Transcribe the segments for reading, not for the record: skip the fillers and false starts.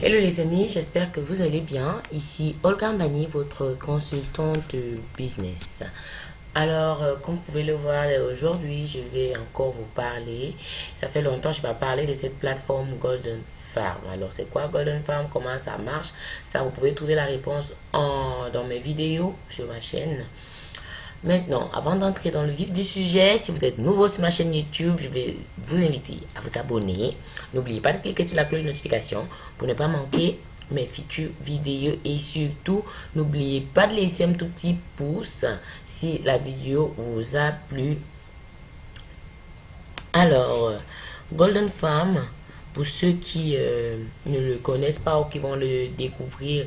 Hello les amis, j'espère que vous allez bien. Ici Olga Mbani, votre consultante business. Alors, comme vous pouvez le voir, aujourd'hui, je vais encore vous parler. Ça fait longtemps que je n'ai pas parlé de cette plateforme Golden Farm. Alors, c'est quoi Golden Farm? Comment ça marche? Ça, vous pouvez trouver la réponse dans mes vidéos sur ma chaîne. Maintenant, avant d'entrer dans le vif du sujet, si vous êtes nouveau sur ma chaîne YouTube, je vais vous inviter à vous abonner. N'oubliez pas de cliquer sur la cloche de notification pour ne pas manquer mes futures vidéos. Et surtout, n'oubliez pas de laisser un tout petit pouce si la vidéo vous a plu. Alors, Golden Farm, pour ceux qui ne le connaissent pas ou qui vont le découvrir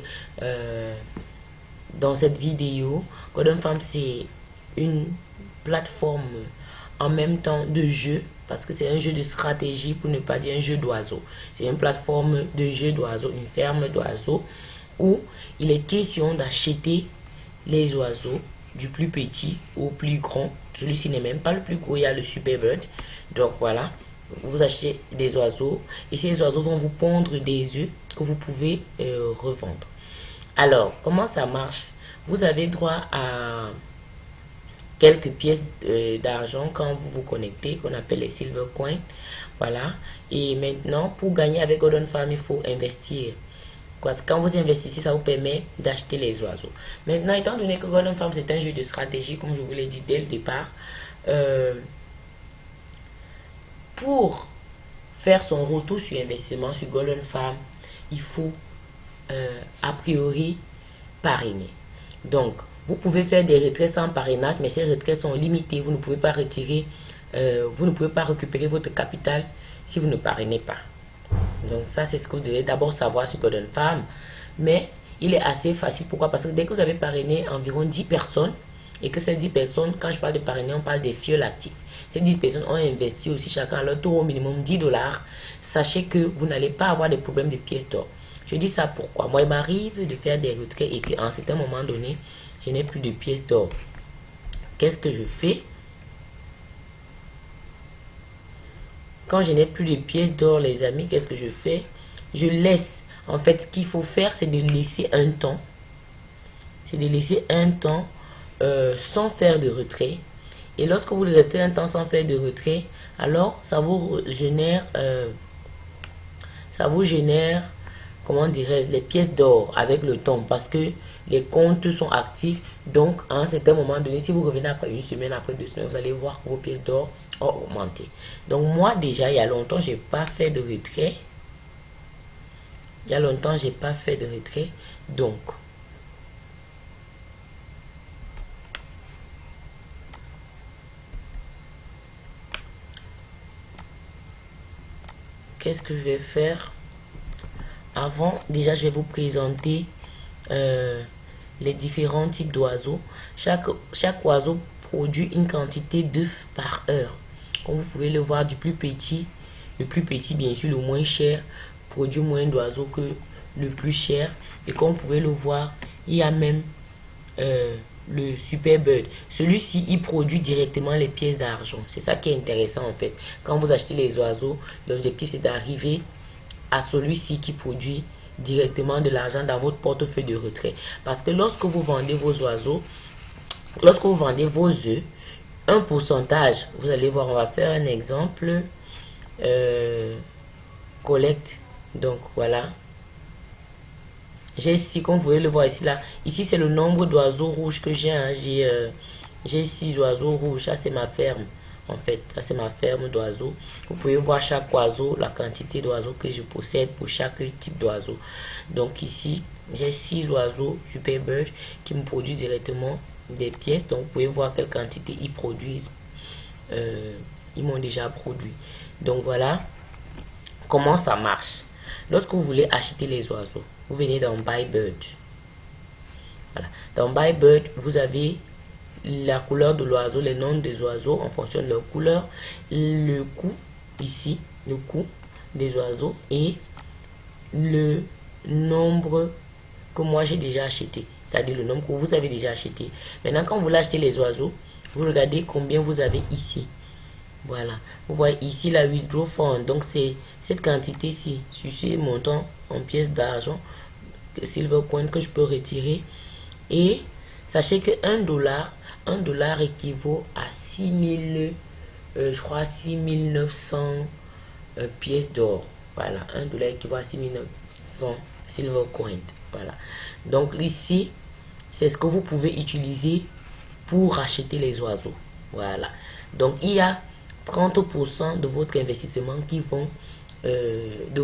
dans cette vidéo, Golden Farm, c'est une plateforme en même temps de jeu, parce que c'est un jeu de stratégie, pour ne pas dire un jeu d'oiseaux. C'est une plateforme de jeu d'oiseaux, une ferme d'oiseaux, où il est question d'acheter les oiseaux du plus petit au plus grand. Celui-ci n'est même pas le plus gros, il y a le Super Bird. Donc voilà, vous achetez des oiseaux et ces oiseaux vont vous pondre des œufs que vous pouvez revendre. Alors, comment ça marche? Vous avez droit à quelques pièces d'argent quand vous vous connectez, qu'on appelle les silver coins. Voilà. Et maintenant, pour gagner avec Golden Farm, il faut investir. Parce que quand vous investissez, ça vous permet d'acheter les oiseaux. Maintenant, étant donné que Golden Farm, c'est un jeu de stratégie, comme je vous l'ai dit dès le départ, pour faire son retour sur investissement sur Golden Farm, il faut a priori parrainer. Donc, vous pouvez faire des retraits sans parrainage, mais ces retraits sont limités. Vous ne pouvez pas retirer, vous ne pouvez pas récupérer votre capital si vous ne parrainez pas. Donc ça, c'est ce que vous devez d'abord savoir sur Golden Farm. Mais il est assez facile. Pourquoi? Parce que dès que vous avez parrainé environ 10 personnes, et que ces 10 personnes, quand je parle de parrainer, on parle des fioles actifs. Ces 10 personnes ont investi aussi chacun à leur tour au minimum 10 $. Sachez que vous n'allez pas avoir des problèmes de pièces d'or. Je dis ça pourquoi? Moi, il m'arrive de faire des retraits et qu'à un certain moment donné, je n'ai plus de pièces d'or. Qu'est-ce que je fais? Quand je n'ai plus de pièces d'or, les amis, qu'est-ce que je fais? Je laisse. En fait, ce qu'il faut faire, c'est de laisser un temps. C'est de laisser un temps sans faire de retrait. Et lorsque vous restez un temps sans faire de retrait, alors ça vous génère, comment dirais-je, les pièces d'or avec le temps, parce que les comptes sont actifs. Donc à un certain moment donné, si vous revenez après une semaine, après 2 semaines, vous allez voir que vos pièces d'or ont augmenté. Donc moi déjà, il y a longtemps, j'ai pas fait de retrait. Donc qu'est-ce que je vais faire? Avant, déjà, je vais vous présenter les différents types d'oiseaux. Chaque oiseau produit une quantité d'œufs par heure. Comme vous pouvez le voir, du plus petit, le plus petit, bien sûr, le moins cher, produit moins d'oiseaux que le plus cher. Et comme vous pouvez le voir, il y a même le Super Bird. Celui-ci, il produit directement les pièces d'argent. C'est ça qui est intéressant en fait. Quand vous achetez les oiseaux, l'objectif c'est d'arriver à celui-ci qui produit directement de l'argent dans votre portefeuille de retrait. Parce que lorsque vous vendez vos oiseaux, lorsque vous vendez vos œufs, un pourcentage, vous allez voir, on va faire un exemple, collecte. Donc voilà, j'ai ici, comme vous pouvez le voir ici, là, ici c'est le nombre d'oiseaux rouges que j'ai, hein. J'ai 6 oiseaux rouges, ça c'est ma ferme. En fait, ça c'est ma ferme d'oiseaux. Vous pouvez voir chaque oiseau, la quantité d'oiseaux que je possède pour chaque type d'oiseau. Donc ici, j'ai 6 oiseaux Super Bird qui me produisent directement des pièces. Donc vous pouvez voir quelle quantité ils produisent. Ils m'ont déjà produit. Donc voilà comment ça marche. Lorsque vous voulez acheter les oiseaux, vous venez dans Buy Bird. Voilà. Dans Buy Bird, vous avez la couleur de l'oiseau, les noms des oiseaux en fonction de leur couleur, le coût ici, le coût des oiseaux et le nombre que moi j'ai déjà acheté, c'est-à-dire le nombre que vous avez déjà acheté. Maintenant, quand vous voulez acheter les oiseaux, vous regardez combien vous avez ici. Voilà. Vous voyez ici la withdraw fund. Donc, c'est cette quantité-ci, sur ce montant en pièces d'argent, silver coin, que je peux retirer. Et sachez que un dollar équivaut à 6000, je crois 6900 pièces d'or. Voilà, un dollar équivaut à 6900 silver coin. Voilà. Donc ici, c'est ce que vous pouvez utiliser pour acheter les oiseaux. Voilà. Donc il y a 30% de votre investissement qui vont de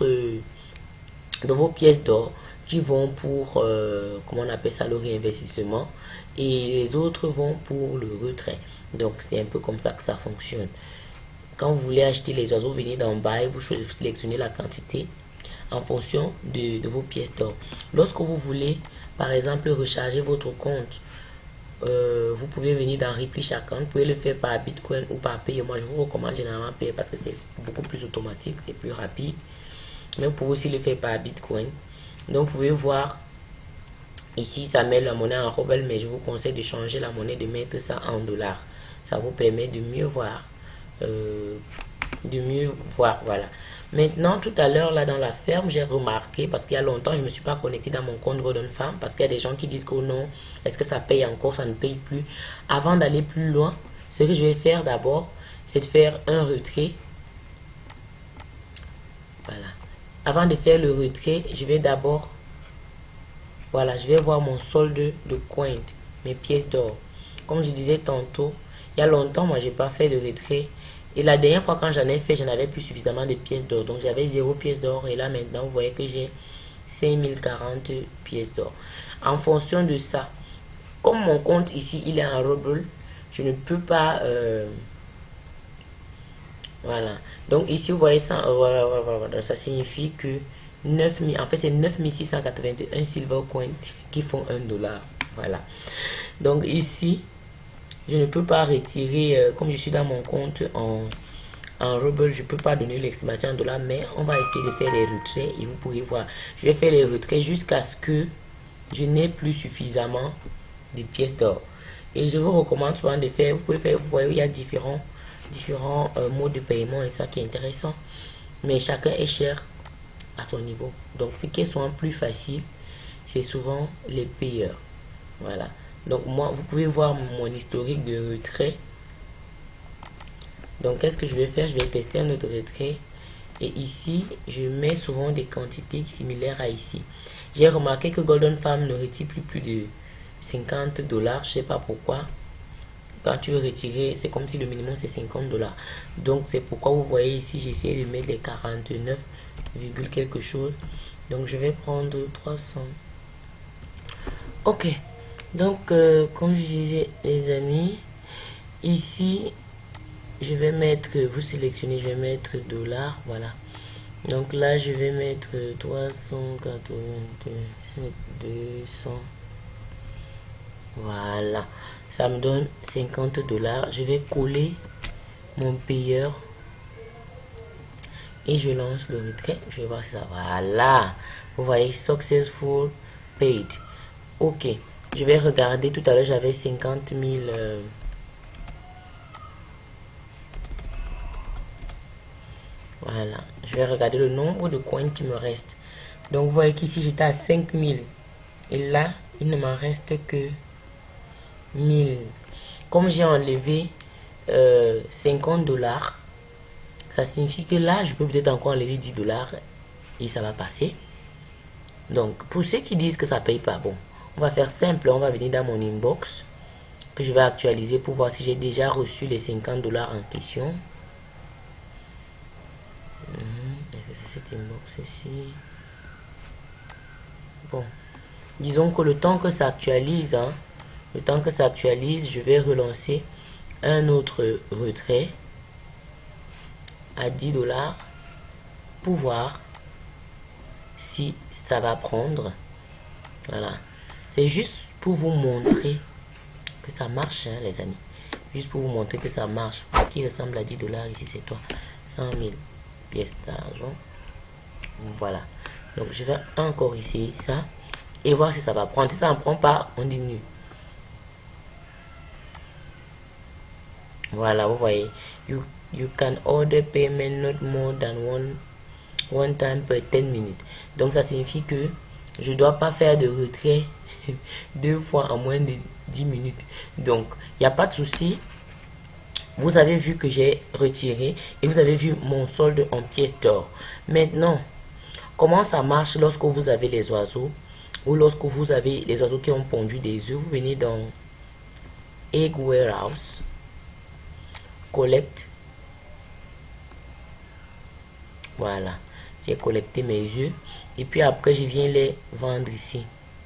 vos pièces d'or qui vont pour comment on appelle ça, le réinvestissement, et les autres vont pour le retrait. Donc c'est un peu comme ça que ça fonctionne. Quand vous voulez acheter les oiseaux, venez dans Buy, vous sélectionnez la quantité en fonction de vos pièces d'or. Lorsque vous voulez par exemple recharger votre compte, vous pouvez venir dans Replenish Account. Vous pouvez le faire par Bitcoin ou par Paye. Moi je vous recommande généralement Paye parce que c'est beaucoup plus automatique, c'est plus rapide. Mais vous pouvez aussi le faire par Bitcoin. Donc vous pouvez voir ici ça met la monnaie en rouble, mais je vous conseille de changer la monnaie, de mettre ça en dollars. Ça vous permet de mieux voir. Voilà. Maintenant, tout à l'heure là dans la ferme, j'ai remarqué, parce qu'il y a longtemps je me suis pas connecté dans mon compte Golden Farm, parce qu'il y a des gens qui disent que non, est-ce que ça paye encore, ça ne paye plus. Avant d'aller plus loin, ce que je vais faire d'abord, c'est de faire un retrait. Voilà. Avant de faire le retrait, je vais d'abord, voilà, je vais voir mon solde de coin, mes pièces d'or. Comme je disais tantôt, il y a longtemps, moi j'ai pas fait le retrait. Et la dernière fois quand j'en ai fait, je n'avais plus suffisamment de pièces d'or. Donc j'avais 0 pièces d'or. Et là maintenant, vous voyez que j'ai 5040 pièces d'or. En fonction de ça, comme mon compte ici, il est en rouble, je ne peux pas... voilà. Donc ici, vous voyez ça, voilà. Ça signifie que 9000, en fait c'est 9681 silver coins qui font 1 dollar. Voilà. Donc ici, je ne peux pas retirer, comme je suis dans mon compte en rouble, je ne peux pas donner l'estimation en dollars, mais on va essayer de faire les retraits et vous pourrez voir. Je vais faire les retraits jusqu'à ce que je n'ai plus suffisamment de pièces d'or. Et je vous recommande souvent de faire, vous pouvez faire, vous voyez, il y a différents modes de paiement et ça qui est intéressant. Mais chacun est cher à son niveau. Donc ce qui est souvent plus facile, c'est souvent les payeurs. Voilà. Donc moi, vous pouvez voir mon historique de retrait. Donc qu'est-ce que je vais faire? Je vais tester un autre retrait. Et ici, je mets souvent des quantités similaires à ici. J'ai remarqué que Golden Farm ne retire plus de 50 dollars. Je sais pas pourquoi. Quand tu veux retirer, c'est comme si le minimum c'est 50 dollars. Donc c'est pourquoi vous voyez ici, j'essaie de mettre les 49, quelque chose. Donc je vais prendre 300. Ok. Donc comme je disais les amis, ici je vais mettre, vous sélectionnez, je vais mettre dollars, voilà. Donc là je vais mettre 382 200, voilà, ça me donne 50 dollars. Je vais coller mon payeur et je lance le retrait. Je vais voir si ça, voilà, vous voyez, successful paid. Ok, je vais regarder, tout à l'heure j'avais 50 000 voilà, je vais regarder le nombre de coins qui me reste. Donc vous voyez qu'ici j'étais à 5000 et là il ne m'en reste que 1000. Comme j'ai enlevé 50 dollars, ça signifie que là je peux peut-être encore enlever 10 dollars et ça va passer. Donc pour ceux qui disent que ça paye pas, bon, on va faire simple, on va venir dans mon inbox que je vais actualiser pour voir si j'ai déjà reçu les 50 dollars en question. Est-ce que c'est cette inbox ici? Bon, disons que le temps que ça actualise, je vais relancer un autre retrait à 10 dollars pour voir si ça va prendre. Voilà, c'est juste pour vous montrer que ça marche, hein, les amis. Juste pour vous montrer que ça marche. Qui ressemble à 10 dollars ici, c'est toi. 100 000 pièces d'argent. Voilà. Donc je vais encore essayer ça et voir si ça va prendre. Si ça ne prend pas, on diminue. Voilà, vous voyez. You can order payment not more than one time per 10 minutes. Donc ça signifie que je dois pas faire de retrait 2 fois en moins de 10 minutes. Donc il n'y a pas de souci. Vous avez vu que j'ai retiré et vous avez vu mon solde en pièces d'or. Maintenant, comment ça marche lorsque vous avez les oiseaux ou lorsque vous avez les oiseaux qui ont pondu des œufs? Vous venez dans Egg Warehouse, Collect. Voilà, j'ai collecté mes œufs et puis après je viens les vendre ici.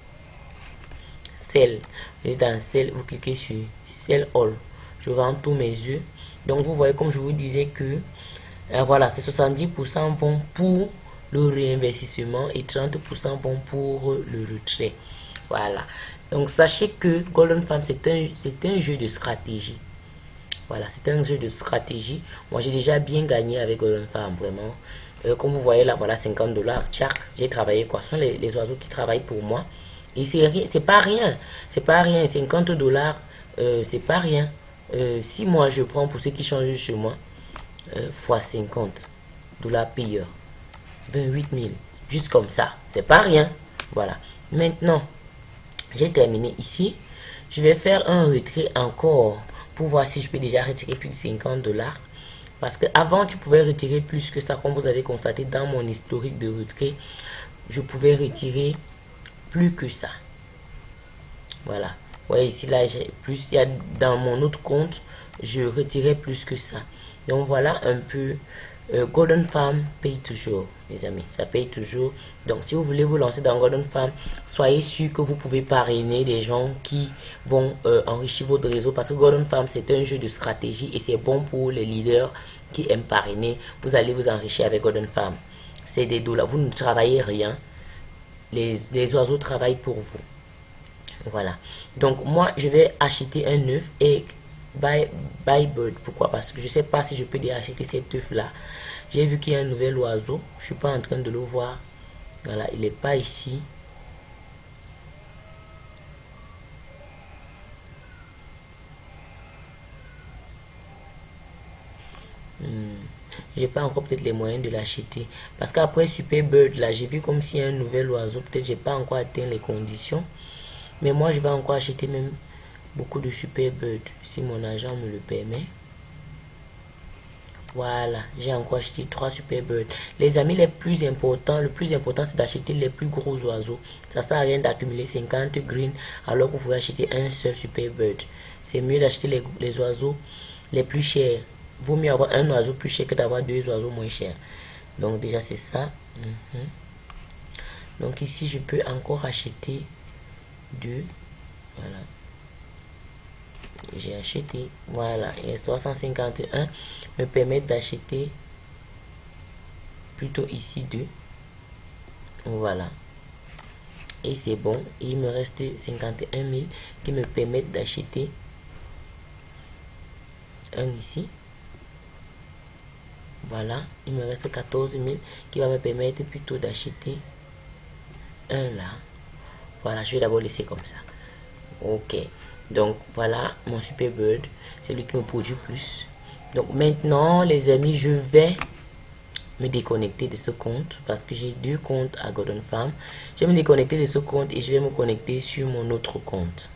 Sell, vous êtes dans Sell, vous cliquez sur Sell All. Je vends tous mes œufs. Donc vous voyez, comme je vous disais que voilà, ces 70% vont pour le réinvestissement et 30% vont pour le retrait. Voilà. Donc sachez que Golden Farm c'est un jeu de stratégie. Voilà, c'est un jeu de stratégie. Moi j'ai déjà bien gagné avec Golden Farm, vraiment. Comme vous voyez là, voilà, 50 $. Tchac, j'ai travaillé quoi. Ce sont les oiseaux qui travaillent pour moi. Et c'est pas rien. C'est pas rien. 50 $, c'est pas rien. Si moi je prends pour ceux qui changent chez moi, fois 50 $ payeur, 28 000. Juste comme ça. C'est pas rien. Voilà. Maintenant, j'ai terminé ici. Je vais faire un retrait encore pour voir si je peux déjà retirer plus de 50 $. Parce que avant tu pouvais retirer plus que ça, comme vous avez constaté dans mon historique de retrait, je pouvais retirer plus que ça. Voilà. Vous voyez ici, là, j'ai plus. Il y a dans mon autre compte, je retirais plus que ça. Donc voilà un peu. Golden Farm paye toujours, les amis. Ça paye toujours. Donc si vous voulez vous lancer dans Golden Farm, soyez sûr que vous pouvez parrainer des gens qui vont enrichir votre réseau. Parce que Golden Farm, c'est un jeu de stratégie et c'est bon pour les leaders qui aiment parrainer. Vous allez vous enrichir avec Golden Farm. C'est des $. Vous ne travaillez rien. Les oiseaux travaillent pour vous. Voilà. Donc moi, je vais acheter un œuf et by bird. Pourquoi? Parce que je sais pas si je peux déjà acheter cet œuf là. J'ai vu qu'il y a un nouvel oiseau. Je suis pas en train de le voir. Voilà, il est pas ici. J'ai pas encore peut-être les moyens de l'acheter. Parce qu'après Super Bird là, j'ai vu comme s'il y a un nouvel oiseau. Peut-être j'ai pas encore atteint les conditions. Mais moi, je vais encore acheter même beaucoup de Super Bird si mon argent me le permet. Voilà, j'ai encore acheté 3 Super Bird. Les amis, le plus important, c'est d'acheter les plus gros oiseaux. Ça sert à rien d'accumuler 50 green alors que vous pouvez acheter un seul Super Bird. C'est mieux d'acheter les oiseaux les plus chers. Vaut mieux avoir un oiseau plus cher que d'avoir 2 oiseaux moins chers. Donc déjà c'est ça. Donc ici je peux encore acheter 2. Voilà. J'ai acheté. Voilà. Et 351 me permettent d'acheter plutôt ici 2. Voilà. Et c'est bon. Et il me reste 51 000 qui me permettent d'acheter un ici. Voilà. Il me reste 14 000 qui va me permettre plutôt d'acheter un là. Voilà. Je vais d'abord laisser comme ça. Ok. Donc voilà mon Super Bird. C'est lui qui me produit plus. Donc maintenant les amis, je vais me déconnecter de ce compte parce que j'ai 2 comptes à Golden Farm. Je vais me déconnecter de ce compte et je vais me connecter sur mon autre compte.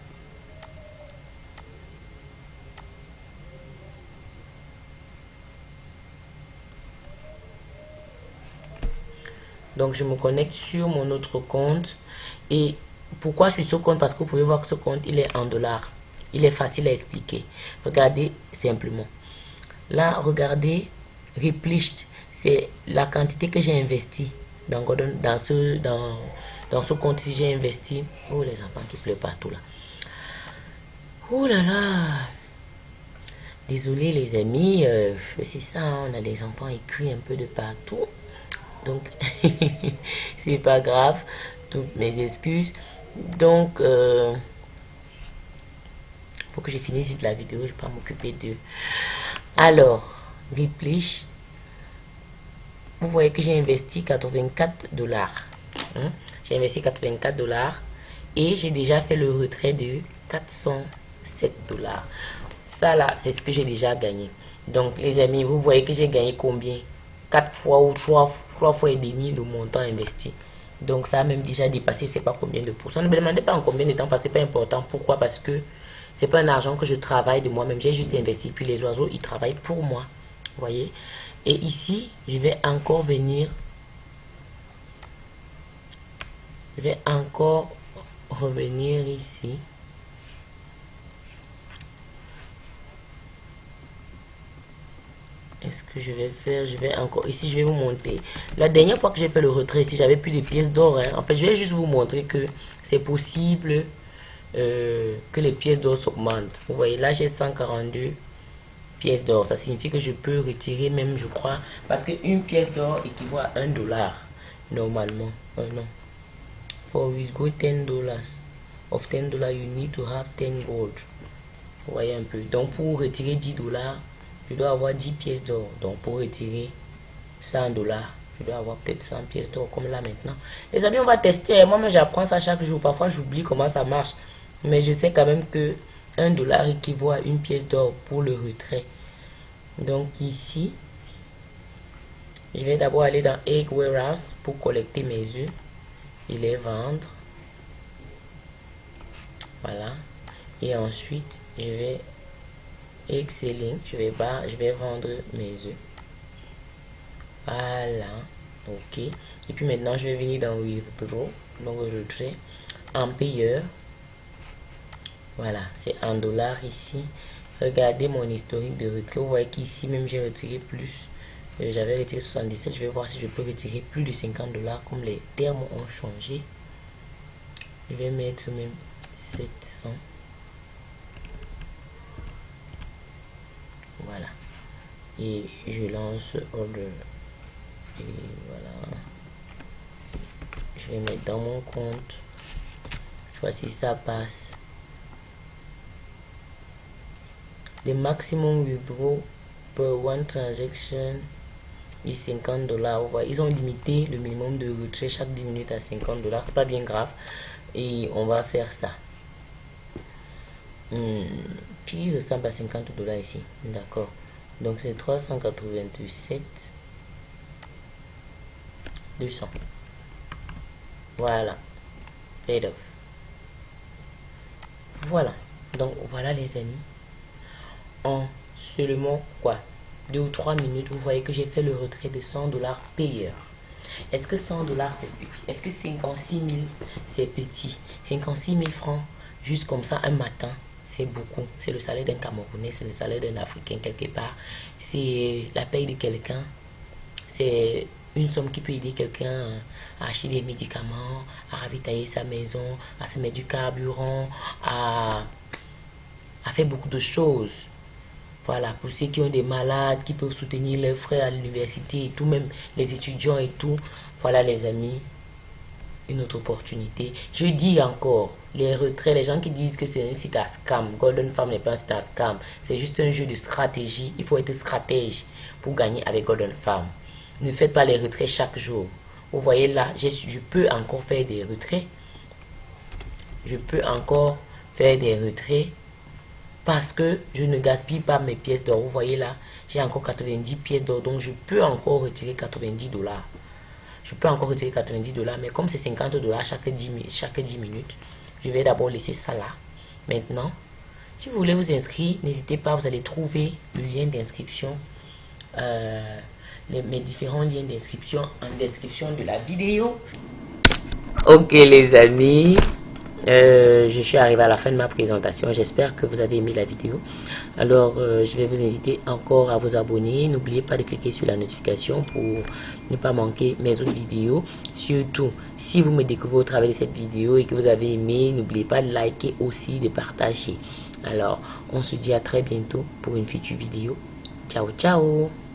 Donc je me connecte sur mon autre compte. Et pourquoi sur ce compte? Parce que vous pouvez voir que ce compte il est en $. Il est facile à expliquer. Regardez simplement. Là, regardez, replenished, c'est la quantité que j'ai investi dans ce compte. Si j'ai investi, oh les enfants qui pleurent partout là. Oh là là. Désolé les amis, c'est ça, on a les enfants écrits un peu de partout. Donc, c'est pas grave. Toutes mes excuses. Donc, faut que je finisse la vidéo, je vais pas m'occuper de. Alors, replenish. Vous voyez que j'ai investi 84 $. J'ai investi 84 $ et j'ai déjà fait le retrait de 407 $. Ça là, c'est ce que j'ai déjà gagné. Donc les amis, vous voyez que j'ai gagné combien? 4 fois ou 3 fois et demi le montant investi. Donc ça a même déjà dépassé, c'est pas combien de pourcents. Ne me demandez pas en combien de temps, parce que c'est pas important. Pourquoi? Parce que c'est pas un argent que je travaille de moi-même. J'ai juste investi. Puis les oiseaux, ils travaillent pour moi. Vous voyez? Et ici, je vais encore venir. Je vais encore revenir ici. Est-ce que je vais faire? Je vais encore... Ici, je vais vous montrer. La dernière fois que j'ai fait le retrait, ici, j'avais plus de pièces d'or. Hein. En fait, je vais juste vous montrer que c'est possible que les pièces d'or s'augmentent. Vous voyez, là, j'ai 142 pièces d'or. Ça signifie que je peux retirer même, je crois, parce qu'une pièce d'or équivaut à $1 normalement. Non. For withdraw $10 of $10, you need to have 10 gold. Vous voyez un peu. Donc, pour retirer $10, je dois avoir 10 pièces d'or. Donc, pour retirer $100, je dois avoir peut-être 100 pièces d'or, comme là maintenant. Les amis, on va tester. Moi-même, j'apprends ça chaque jour. Parfois, j'oublie comment ça marche. Mais je sais quand même que $1 équivaut à une pièce d'or pour le retrait. Donc, ici, je vais d'abord aller dans Egg Warehouse pour collecter mes œufs et les vendre. Voilà. Et ensuite, je vais Egg Selling. Je vais vendre mes œufs. Voilà. Ok. Et puis maintenant, je vais venir dans Withdraw. Donc, retrait. En payeur. Voilà. C'est $1 ici. Regardez mon historique de retrait. Vous voyez qu'ici, même j'ai retiré plus. J'avais retiré 77. Je vais voir si je peux retirer plus de $50 comme les termes ont changé. Je vais mettre même 700. Voilà. Et je lance order. Et voilà. Je vais mettre dans mon compte. Je vois si ça passe. The maximum withdraw per one transaction is $50. Vous voyez, ils ont limité le minimum de retrait chaque 10 minutes à $50. C'est pas bien grave. Et on va faire ça. Qui ressemble à $50 ici? D'accord. Donc c'est 387 200. Voilà. Paid off. Voilà. Donc voilà les amis. En seulement quoi 2 ou 3 minutes, vous voyez que j'ai fait le retrait de $100 payeur. Est-ce que $100 c'est petit? Est-ce que 56 000 c'est petit? 56 000 francs juste comme ça un matin, c'est beaucoup. C'est le salaire d'un Camerounais, c'est le salaire d'un Africain quelque part. C'est la paye de quelqu'un. C'est une somme qui peut aider quelqu'un à acheter des médicaments, à ravitailler sa maison, à se mettre du carburant, à faire beaucoup de choses. Voilà, pour ceux qui ont des malades, qui peuvent soutenir leurs frères à l'université et tout, même les étudiants et tout. Voilà les amis, une autre opportunité. Je dis encore, les retraits, les gens qui disent que c'est un site à scam, Golden Farm n'est pas un site à scam, c'est juste un jeu de stratégie. Il faut être stratège pour gagner avec Golden Farm. Ne faites pas les retraits chaque jour. Vous voyez là, je peux encore faire des retraits. Je peux encore faire des retraits. Parce que je ne gaspille pas mes pièces d'or. Vous voyez là, j'ai encore 90 pièces d'or. Donc je peux encore retirer $90. Je peux encore retirer $90. Mais comme c'est $50 chaque 10 minutes, je vais d'abord laisser ça là. Maintenant, si vous voulez vous inscrire, n'hésitez pas. Vous allez trouver le lien d'inscription. Mes différents liens d'inscription en description de la vidéo. Ok les amis. Je suis arrivé à la fin de ma présentation. J'espère que vous avez aimé la vidéo. Alors, je vais vous inviter encore à vous abonner. N'oubliez pas de cliquer sur la notification pour ne pas manquer mes autres vidéos. Surtout, si vous me découvrez au travers de cette vidéo et que vous avez aimé, n'oubliez pas de liker aussi, de partager. Alors, on se dit à très bientôt pour une future vidéo. Ciao, ciao!